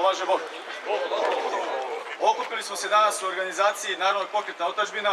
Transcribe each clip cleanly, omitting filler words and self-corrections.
pomaže Bog. Okupili smo se danas u organizaciji Narodnog pokreta Otadžbina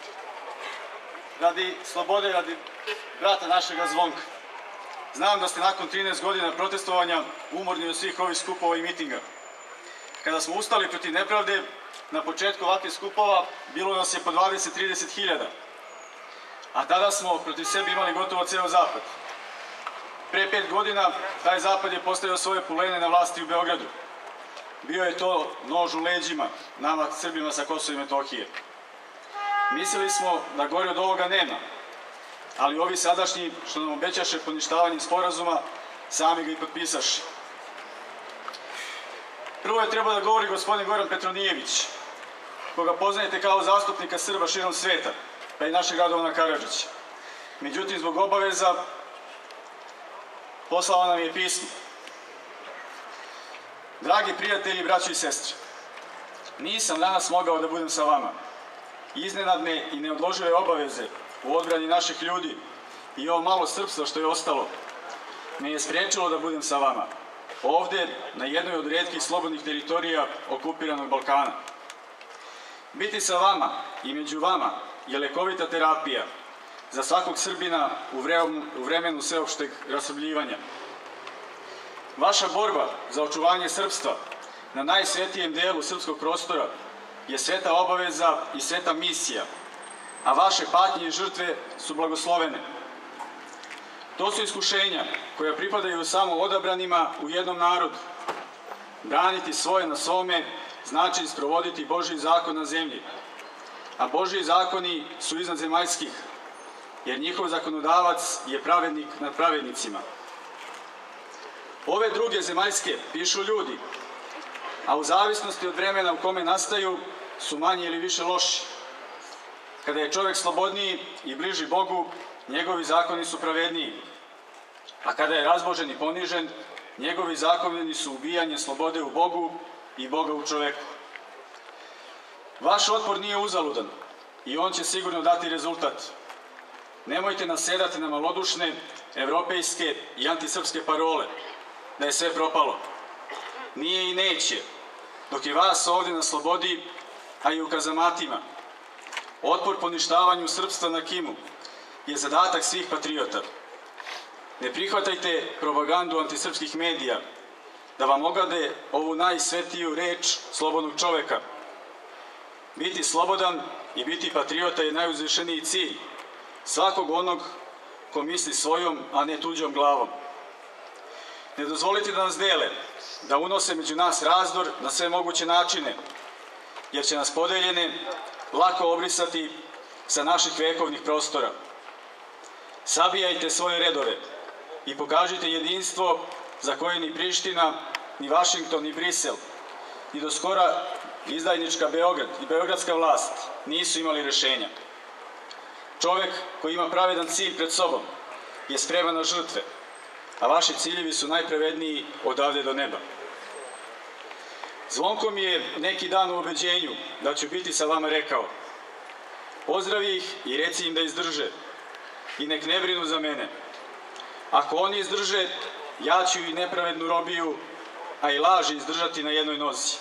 radi slobode, radi brata našega Zvonka. Znam da ste nakon 13 godina protestovanja umorni od svih ovih skupova i mitinga. Kada smo ustali protiv nepravde, na početku ovakvih skupova bilo nas je po 20-30 hiljada, a tada smo protiv sebe imali gotovo ceo zapad. Pre 5 godina taj zapad je postavio svoje pulene na vlasti u Beogradu. Bio je to nož u leđima nama Srbima sa Kosova i Metohije. Mislili smo da gore od ovoga nema, ali ovi sadašnji što nam obećaše poništavanjem sporazuma, sami ga i potpisaši. Prvo je trebao da govori gospodin Goran Petronijević, koga poznajete kao zastupnika Srba širom sveta, pa i našeg Radovana Karadžića. Međutim, zbog obaveza poslao nam je pismo. Dragi prijatelji, braćo i sestre, nisam danas mogao da budem sa vama. Iznenadne i neodložive obaveze u odbrani naših ljudi i ovo malo srpstva što je ostalo me je sprečilo da budem sa vama, ovde na jednoj od retkih slobodnih teritorija okupiranog Balkana. Biti sa vama i među vama je lekovita terapija za svakog Srbina u vremenu sveopšteg rasrbljivanja. Vaša borba za očuvanje srpstva na najsvetijem delu srpskog prostora je sveta obaveza i sveta misija, a vaše patnje i žrtve su blagoslovene. To su iskušenja koja pripadaju samo odabranima u jednom narodu. Braniti svoje na svome znači sprovoditi Božji zakon na zemlji, a Božji zakoni su iznad zemaljskih, jer njihov zakonodavac je pravednik nad pravednicima. Ove druge zemaljske pišu ljudi, a u zavisnosti od vremena u kome nastaju su manje ili više loši. Kada je čovek slobodniji i bliži Bogu, njegovi zakoni su pravedniji, a kada je razbožen i ponižen, njegovi zakoni su ubijanje slobode u Bogu i Boga u čoveku. Vaš otpor nije uzaludan i on će sigurno dati rezultat. Nemojte nasedati na malodušne, evropejske i antisrpske parole, da je sve propalo. Nije i neće, dok je vas ovde na slobodi, a i u kazamatima. Otpor poništavanju srpstva na Kimu je zadatak svih patriota. Ne prihvatajte propagandu antisrpskih medija da vam ogade ovu najsvetiju reč slobodnog čoveka. Biti slobodan i biti patriota je najuzvišeniji cilj svakog onog ko misli svojom, a ne tuđom glavom. Ne dozvolite da nas dele, da unose među nas razdor na sve moguće načine, jer će nas podeljene lako obrisati sa naših vekovnih prostora. Sabijajte svoje redove i pokažite jedinstvo za koje ni Priština, ni Vašington, ni Brisel, ni do skora izdajnička Beograd i beogradska vlast nisu imali rešenja. Čovek koji ima pravedan cilj pred sobom je spreman na žrtve, a vaši ciljevi su najpravedniji odavde do neba. Zvonko mi je neki dan u ubeđenju da ću biti sa vama rekao: pozdravi ih i reci im da izdrže i nek ne brinu za mene. Ako oni izdrže, ja ću i nepravednu robiju, a i laži izdržati na jednoj nozi.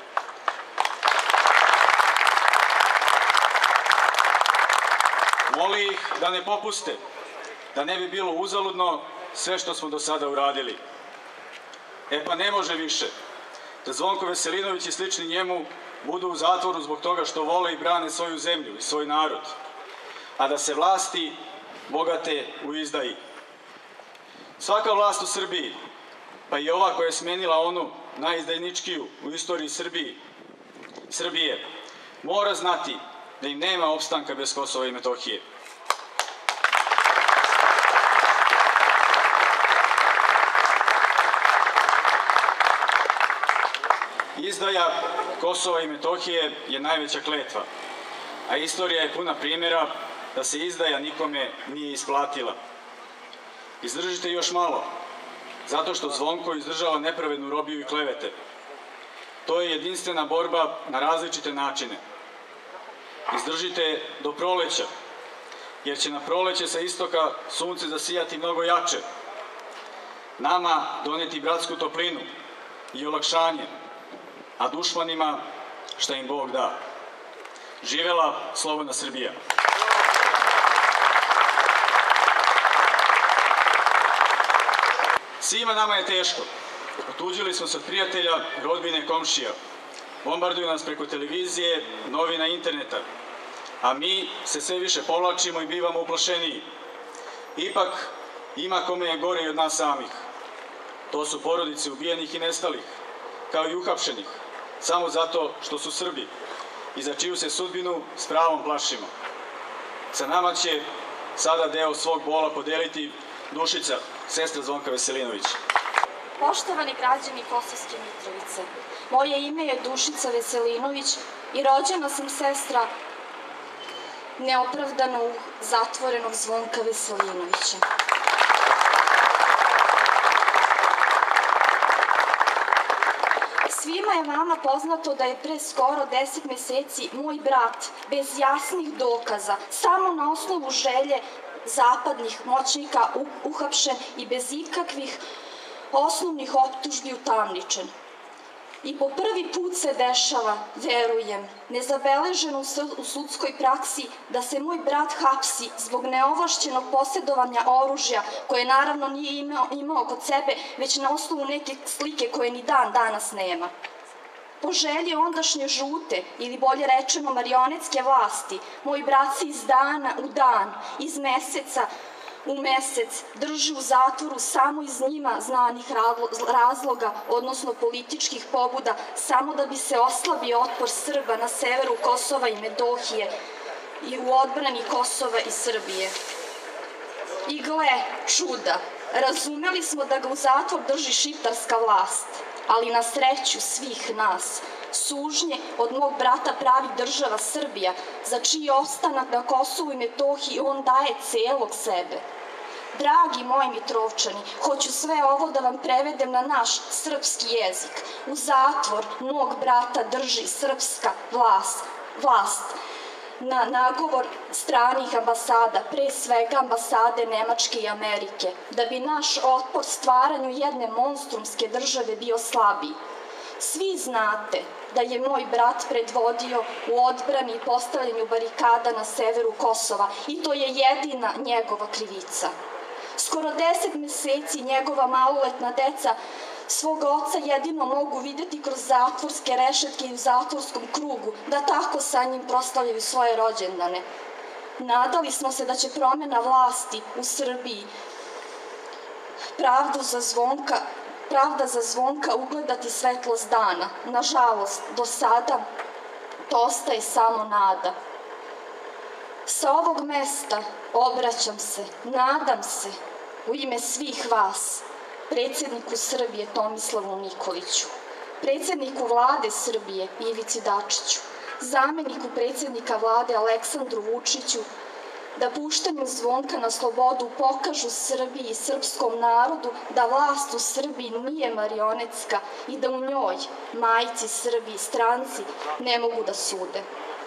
Moli ih da ne popuste, da ne bi bilo uzaludno sve što smo do sada uradili. E pa ne može više da Zvonko Veselinović i slični njemu budu u zatvoru zbog toga što vole i brane svoju zemlju i svoj narod, a da se vlasti bogate u izdaji. Svaka vlast u Srbiji, pa i ova koja je smenila onu najizdajničkiju u istoriji Srbije, mora znati da im nema opstanka bez Kosova i Metohije. Izdaja Kosova i Metohije je najveća kletva, a istorija je puna primjera da se izdaja nikome nije isplatila. Izdržite još malo, zato što Zvonko izdržava nepravednu robiju i klevete. To je jedinstvena borba na različite načine. Izdržite do proleća, jer će na proleće sa istoka sunce zasijati mnogo jače, nama doneti bratsku toplinu i olakšanje, a dušmanima šta im Bog da. Živela slobodna Srbija! Svima nama je teško. Otuđili smo se od prijatelja, rodbine, komšija. Bombarduju nas preko televizije, novina, interneta. A mi se sve više povlačimo i bivamo uplašeniji. Ipak, ima kome je gore i od nas samih. To su porodice ubijenih i nestalih, kao i uhapšenih, samo zato što su Srbi i za čiju se sudbinu s pravom plašimo. Sa nama će sada deo svog bola podeliti Dušica, sestra Zvonka Veselinović. Poštovani građani Kosovske Mitrovice, moje ime je Dušica Veselinović i rođena sam sestra neopravdanog zatvorenog Zvonka Veselinovića. Svima je vama poznato da je pre skoro 10 meseci moj brat bez jasnih dokaza, samo na osnovu želje zapadnih moćnika uhapšen i bez ikakvih osnovnih optužbi utamničen. I po prvi put se dešava, verujem, nezabeleženo u sudskoj praksi da se moj brat hapsi zbog neovlašćenog posjedovanja oružja koje naravno nije imao kod sebe, već na osnovu neke slike koje ni dan danas nema. Po želji ondašnje žute, ili bolje rečeno marionetske vlasti, moj brat se iz dana u dan, iz meseca u mesec drži u zatvoru samo iz njima znanih razloga, odnosno političkih pobuda, samo da bi se oslabio otpor Srba na severu Kosova i Metohije i u odbrani Kosova i Srbije. I gle, čuda, razumeli smo da ga u zatvor drži šiptarska vlast, ali na sreću svih nas, sužnje od mog brata pravi država Srbija, za čiji ostanak na Kosovu i Metohiji on daje celog sebe. Dragi moji Mitrovčani, hoću sve ovo da vam prevedem na naš srpski jezik. U zatvor mog brata drži srpska vlast. Na nagovor stranih ambasada, pre svega ambasade Nemačke i Amerike, da bi naš otpor stvaranju jedne monstrumske države bio slabiji. Svi znate da je moj brat predvodio u odbrani i postavljanju barikada na severu Kosova i to je jedina njegova krivica. Skoro 10 meseci njegova maloletna deca svog oca jedino mogu videti kroz zatvorske rešetke i u zatvorskom krugu, da tako sa njim proslavljaju svoje rođendane. Nadali smo se da će promena vlasti u Srbiji pravda za Zvonka ugledati svetlost dana. Nažalost, do sada to ostaje samo nada. Sa ovog mesta obraćam se, nadam se, u ime svih vas, predsjedniku Srbije Tomislavu Nikoliću, predsjedniku vlade Srbije Ivici Dačiću, zameniku predsjednika vlade Aleksandru Vučiću, da puštanjem Zvonka na slobodu pokažu Srbiji i srpskom narodu da vlast u Srbiji nije marionetska i da u njoj majci Srbiji stranci ne mogu da sude.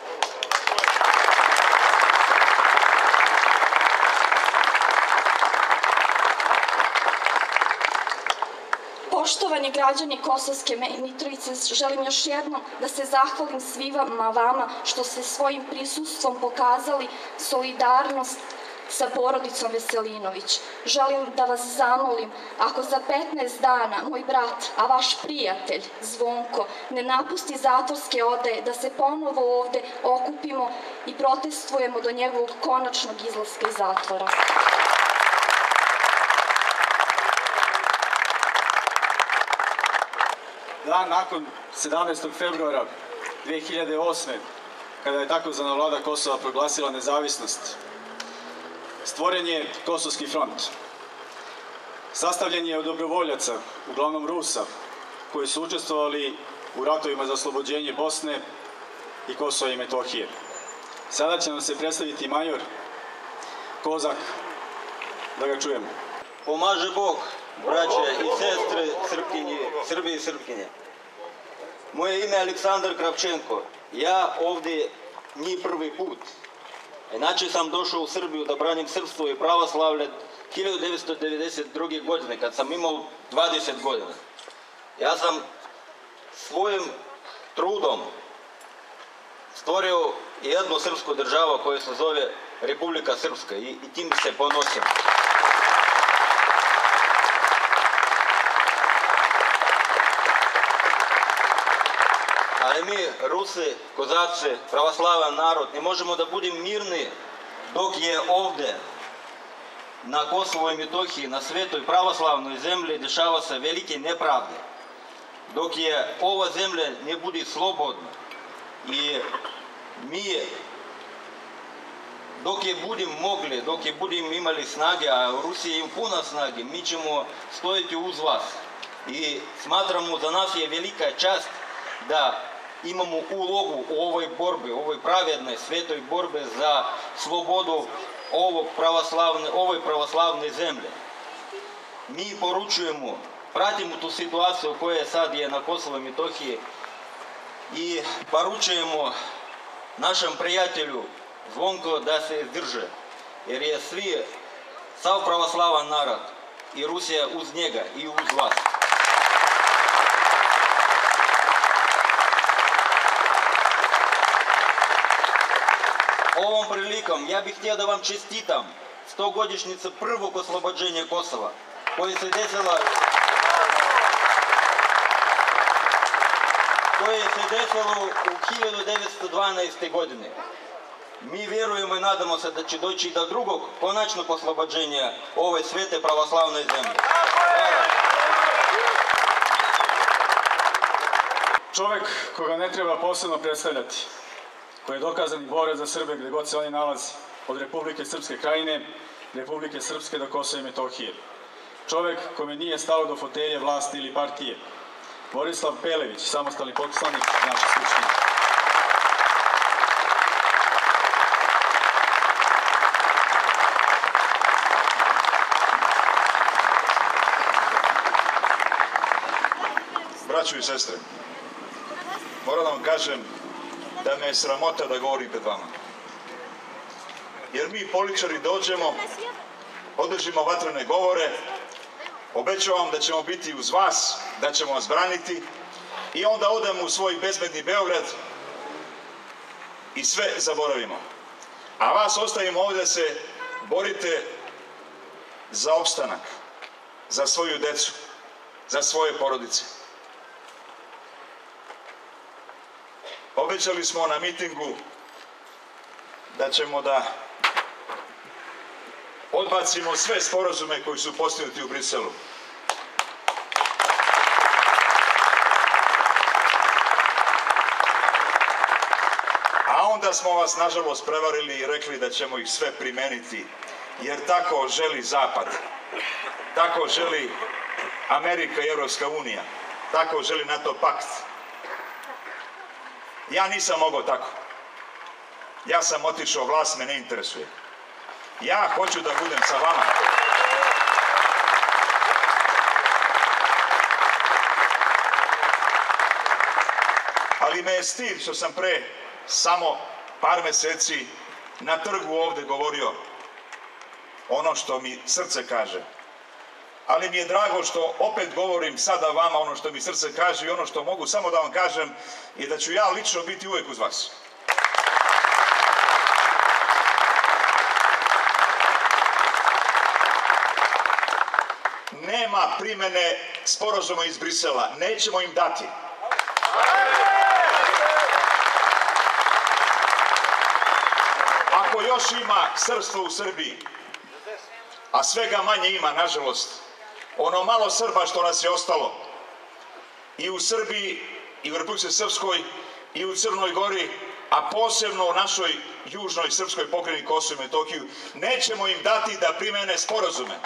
Poštovani građani Kosovske Mitrovice, želim još jednom da se zahvalim svima vama što ste svojim prisustvom pokazali solidarnost sa porodicom Veselinović. Želim da vas zamolim, ako za 15 dana moj brat, a vaš prijatelj Zvonko, ne napusti zatvorske odaje, da se ponovo ovde okupimo i protestujemo do njegovog konačnog izlaska iz zatvora. Dan nakon 17. februara 2008. kada je takozvana vlada Kosova proglasila nezavisnost, stvoren je Kosovski front. Sastavljen je od dobrovoljaca, uglavnom Rusa, koji su učestvovali u ratovima za oslobođenje Bosne i Kosova i Metohije. Sada će nam se predstaviti major Kozak, da ga čujemo. Pomaže Bog, braće i sestre Srbi i Srpkinje. Moje ime je Aleksandar Kravčenko. Ja ovdje nije prvi put. Inače sam došao u Srbiju da branim srpstvo i pravoslavlje 1992. godine, kad sam imao 20 godina. Ja sam svojim trudom stvorio jednu srpsku državu koja se zove Republika Srpska i tim se ponosim. Ali mi, Rusi, kozaci, pravoslavan narod, ne možemo da budemo mirni dok je ovde na Kosovu i Metohiji, na svetoj pravoslavnoj zemlji, dešava se velike nepravde. Dok je ova zemlja ne bude slobodna i mi, dok je budemo mogli, dok je budemo imali snage, a Rusija ima puno snage, mi ćemo stojiti uz vas. I smatramo, za nas je velika čast da imamo ulogu u ovoj borbi, ovoj pravednoj, svetoj borbi za slobodu ovoj pravoslavne zemlje. Mi poručujemo, pratimo tu situaciju koja sad je na Kosovo i Metohiji i poručujemo našem prijatelju Zvonko da se izdrže, jer je sav pravoslavan narod i Rusija uz njega i uz vas. Ovom prilikom ja bih htio da vam čestitam 100-godišnjicu prvog oslobođenja Kosova, koje se desilo u 1912. godine. Mi vjerujemo i nadamo se da će doći do drugog konačnog oslobođenja ove svete pravoslavne zemlje. Hvala. Čovek koga ne treba posebno predstavljati, koji je dokazani borac za Srbe gde god se oni nalazi, od Republike Srpske Krajine, Republike Srpske do Kosova i Metohije. Čovek kome nije stalo do fotelje, vlasti ili partije. Borislav Pelević, samostalni poslanik naše Skupštine. Braćo i sestre, moram da vam kažem da me je sramota da govorim pred vama. Jer mi političari dođemo, održimo vatrene govore, obećavam da ćemo biti uz vas, da ćemo vas braniti i onda odemo u svoj bezbedni Beograd i sve zaboravimo. A vas ostavimo ovdje da se borite za opstanak, za svoju decu, za svoje porodice. Obećali smo na mitingu da ćemo da odbacimo sve sporazume koji su postignuti u Briselu. A onda smo vas, nažalost, prevarili i rekli da ćemo ih sve primeniti, jer tako želi Zapad, tako želi Amerika i Evropska unija, tako želi NATO pakt. Ja nisam mogao tako. Ja sam otišao, vlast me ne interesuje. Ja hoću da budem sa vama. Ali me je stid što sam pre samo par meseci na trgu ovde govorio ono što mi srce kaže. Ali mi je drago što opet govorim sada vama ono što mi srce kaže i ono što mogu samo da vam kažem je da ću ja lično biti uvek uz vas. Nema primene sporazuma iz Brisela, nećemo im dati. Ako još ima srpstvo u Srbiji, a svega manje ima, nažalost, ono malo Srba što nas je ostalo, i u Srbiji, i u Republici Srpskoj, i u Crnoj Gori, a posebno u našoj južnoj srpskoj pokrajini Kosovo i Metohiju, nećemo im dati da primene sporazume.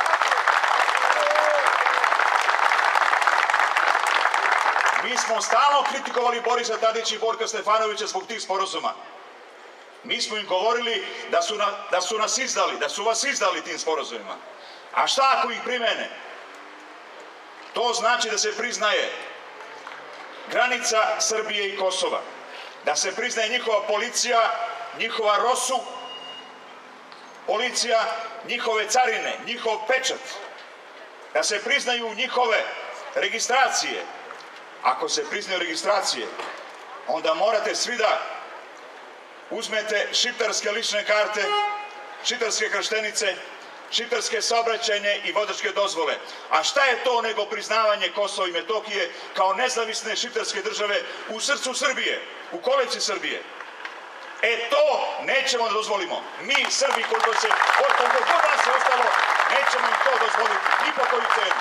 Mi smo stalno kritikovali Borisa Tadića i Borka Stefanovića zbog tih sporazuma. Mi smo im govorili da su nas izdali, da su vas izdali tim sporazumima. A šta ako ih primene? To znači da se priznaje granica Srbije i Kosova, da se priznaje njihova policija, njihova ROSU, policija, njihove carine, njihov pečat, da se priznaju njihove registracije, ako se priznaju registracije, onda morate svi da uzmete šiptarske lične karte, šiptarske krštenice, šiptarske saobraćajne i vozačke dozvole. A šta je to nego priznavanje Kosova i Metohije kao nezavisne šiptarske države u srcu Srbije, u kolevci Srbije? E to nećemo da dozvolimo. Mi Srbi, koliko god nas je ostalo, nećemo im to dozvoliti, ni po koju cenu.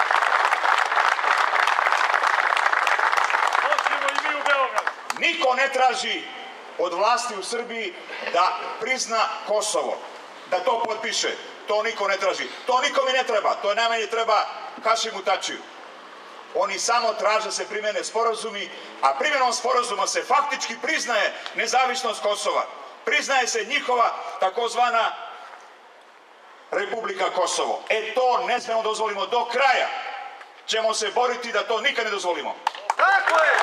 Niko ne traži od vlasti u Srbiji da prizna Kosovo, da to potpiše. To niko ne traži. To nikome ne treba. To najmanje treba Hašimu Tačiju. Oni samo traže da se primene sporazumi, a primjenom sporazuma se faktički priznaje nezavisnost Kosova. Priznaje se njihova takozvana Republika Kosovo. E to ne smemo dozvolimo. Do kraja ćemo se boriti da to nikad ne dozvolimo. Tako je!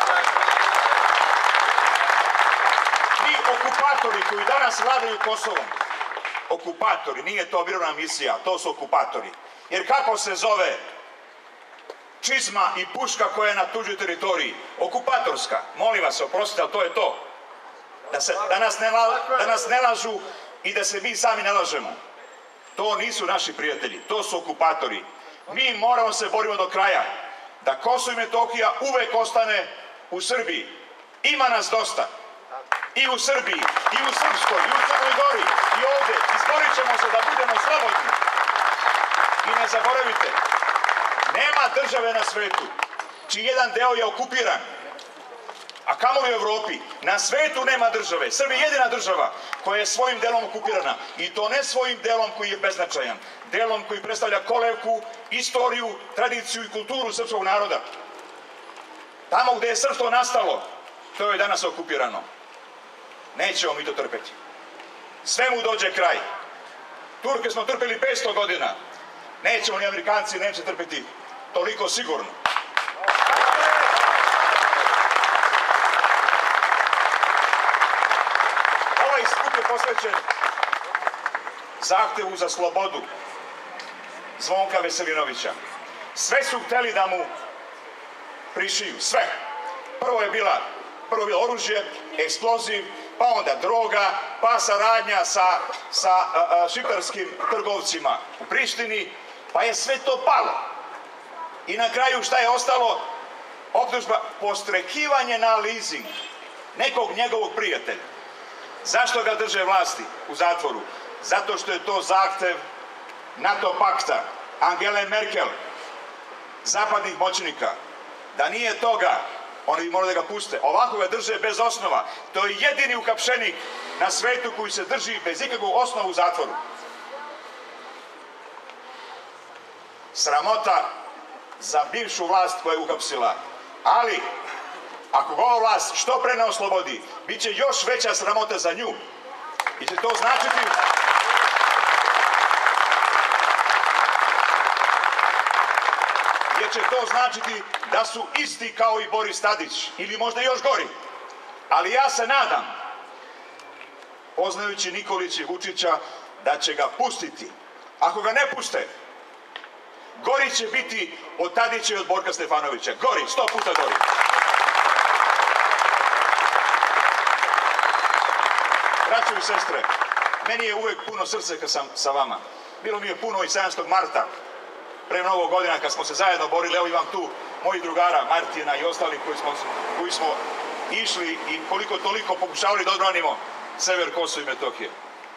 Mi okupatori koji danas vladaju Kosovom, okupatori, nije to mirovna misija, to su okupatori. Jer kako se zove čizma i puška koja je na tuđoj teritoriji? Okupatorska. Molim vas, oprostite, ali to je to. Da nas ne lažu i da se mi sami ne lažemo. To nisu naši prijatelji, to su okupatori. Mi moramo se borimo do kraja da Kosovo i Metohija uvek ostane u Srbiji. Ima nas dosta. I u Srbiji, i u Srpskoj, i u Crnoj Gori, i ovde. Izborit ćemo se da budemo slobodni. I ne zaboravite, nema države na svetu čiji jedan deo je okupiran, a kamoli u Evropi. Na svetu nema države. Srbija je jedina država koja je svojim delom okupirana. I to ne svojim delom koji je beznačajan. Delom koji predstavlja kolevku, istoriju, tradiciju i kulturu srpskog naroda. Tamo gde je srpstvo nastalo, to je danas okupirano. Nećemo mi to trpeti. Sve mu dođe kraj. Turke smo trpeli 500 godina. Nećemo ni Amerikanci, neće trpeti toliko sigurno. Ovaj skup je posvećen zahtevu za slobodu Zvonka Veselinovića. Sve su hteli da mu prišiju. Sve. Prvo je bilo oružje, eksploziv, pa onda droga, pa saradnja sa šiptarskim trgovcima u Prištini, pa je sve to palo. I na kraju šta je ostalo? Optužba postrekivanje na leasing nekog njegovog prijatelja. Zašto ga drže vlasti u zatvoru? Zato što je to zahtev NATO pakta, Angele Merkel, zapadnih moćnika. Da nije toga, oni bi morali da ga puste. Ovako ga drže bez osnova. To je jedini uhapšenik na svetu koji se drži bez ikakvog osnova u zatvoru. Sramota za bivšu vlast koja je uhapsila. Ali, ako ga ova vlast što pre ne oslobodi, bit će još veća sramota za nju. I će to značiti... Jer će to značiti da su isti kao i Boris Tadić, ili možda još gori. Ali ja se nadam, poznajući Nikolića i Vučića, da će ga pustiti. Ako ga ne puste, gori će biti od Tadića i od Borka Stefanovića. Gori, 100 puta gori. Braćo i sestre, meni je uvek puno srce kad sam sa vama. Bilo mi je puno i 7. marta, pre mnogo godina kad smo se zajedno borili. Evo imam tu mojih drugara, Martina i ostali koji smo išli i koliko toliko pokušavali da odbranimo sever Kosova i Metohije.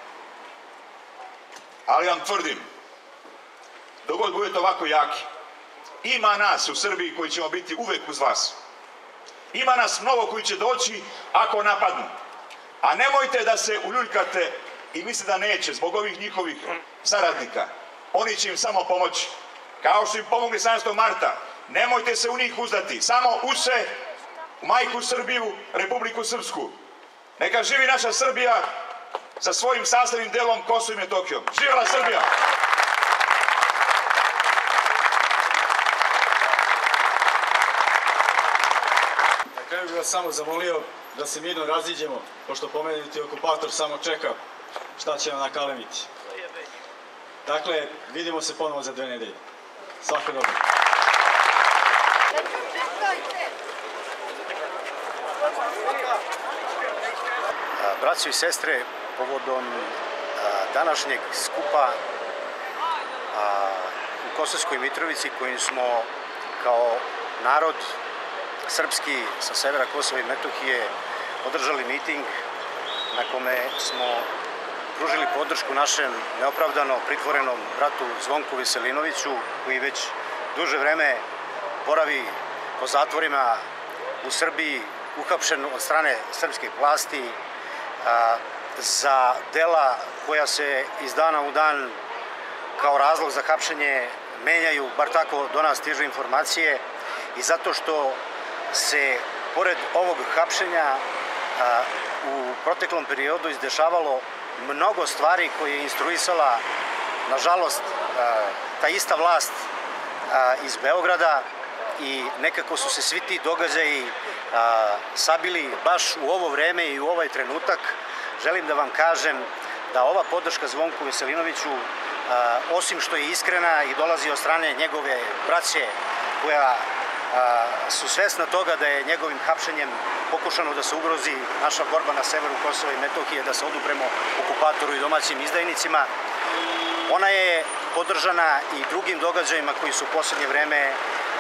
Ali vam tvrdim, dok god budete ovako jaki, ima nas u Srbiji koji ćemo biti uvek uz vas. Ima nas mnogo koji će doći ako napadnu. A nemojte da se uljuljkate i mislite da neće zbog ovih njihovih saradnika. Oni će im samo pomoći. Kao što im pomogli 17. marta. Nemojte se u njih uzdati. Samo uč se u majku Srbiju, Republiku Srpsku. Neka živi naša Srbija sa svojim sastavnim delom Kosovo i Metohijom. Živela Srbija! Na kraju bih vas samo zamolio da se mirno raziđemo, pošto pomenuti okupator samo čeka šta će nam nakalemiti. Dakle, vidimo se ponovo za 2 nedelje. Svako dobro. braćo i sestre, povodom današnjeg skupa u Kosovskoj Mitrovici kojim smo kao narod srpski sa severa Kosova i Metohije održali miting na kome smo pružili podršku našem neopravdano pritvorenom bratu Zvonku Veselinoviću, koji već duže vreme boravi po zatvorima u Srbiji, uhapšen od strane srpske vlasti za dela koja se iz dana u dan kao razlog za hapšenje menjaju, bar tako do nas stižu informacije, i zato što se pored ovog hapšenja u proteklom periodu izdešavalo mnogo stvari koje je instruisala, nažalost, ta ista vlast iz Beograda, i nekako su se svi ti događaji sabili baš u ovo vreme i u ovaj trenutak. Želim da vam kažem da ova podrška Zvonku Veselinoviću, osim što je iskrena i dolazi od strane njegove braće koja su svesna toga da je njegovim hapšenjem pokušano da se ugrozi naša borba na severu Kosova i Metohije, da se odupremo okupatoru i domaćim izdajnicima, ona je podržana i drugim događajima koji su u poslednje vreme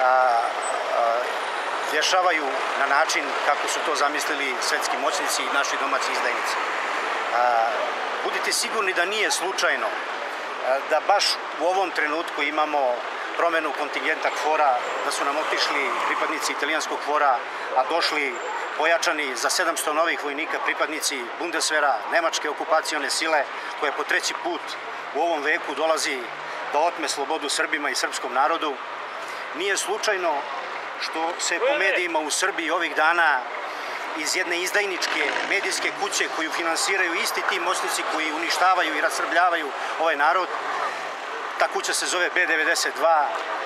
dešavaju na način kako su to zamislili svetski moćnici i naši domaći izdajnici. Budite sigurni da nije slučajno da baš u ovom trenutku imamo promenu kontingenta KFOR-a, da su nam otišli pripadnici italijanskog KFOR-a, a došli pojačani za 700 novih vojnika pripadnici Bundeswehra, nemačke okupacione sile, koja po treći put u ovom veku dolazi da otme slobodu Srbima i srpskom narodu. Nije slučajno što se po medijima u Srbiji ovih dana iz jedne izdajničke medijske kuće koju finansiraju isti ti moćnici koji uništavaju i rasrbljavaju ovaj narod, ta kuća se zove B92,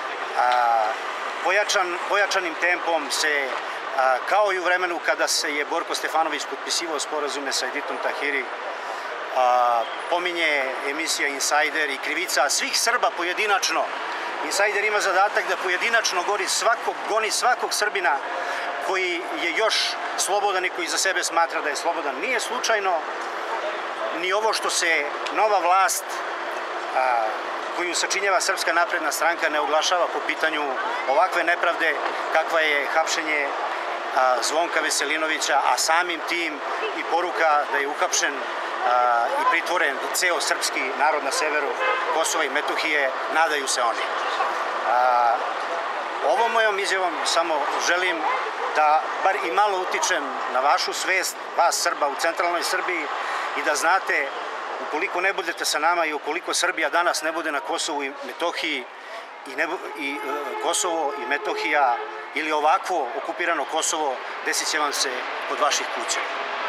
pojačanim tempom se, kao i u vremenu kada se je Borko Stefanović potpisivao sporazume sa Editom Tahiri, pominje emisija Insajder i krivica svih Srba pojedinačno. Insajder ima zadatak da pojedinačno goni svakog Srbina koji je još slobodan i koji za sebe smatra da je slobodan. Nije slučajno ni ovo što se nova vlast koju sačinjava Srpska napredna stranka ne oglašava po pitanju ovakve nepravde kakva je hapšenje Zvonka Veselinovića, a samim tim i poruka da je uhapšen i pritvoren ceo srpski narod na severu Kosova i Metohije, nadaju se oni. Ovom mojom izjavom samo želim da bar i malo utičem na vašu svest, vas Srba u centralnoj Srbiji, i da znate, ukoliko ne budete sa nama i ukoliko Srbija danas ne bude na Kosovu i Metohiji, i Kosovo i Metohija ili ovakvo okupirano Kosovo, desit će vam se kod vaših kuća.